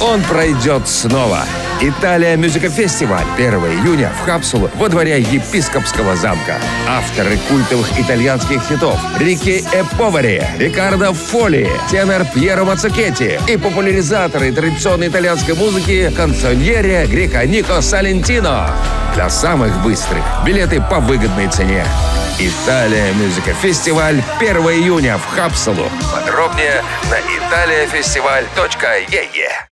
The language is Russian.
он пройдет снова. Италия Мюзика Фестиваль 1 июня в Капсулу во дворе Епископского замка. Авторы культовых итальянских хитов Рики Повари, Рикардо Фоли, тенор Пьеро Маццукетти и популяризаторы традиционной итальянской музыки канцоньере Грико Нико Салентино. Для самых быстрых билеты по выгодной цене. Италия Мюзика Фестиваль 1 июня в Капсулу. Подробнее на italiafestival.ee.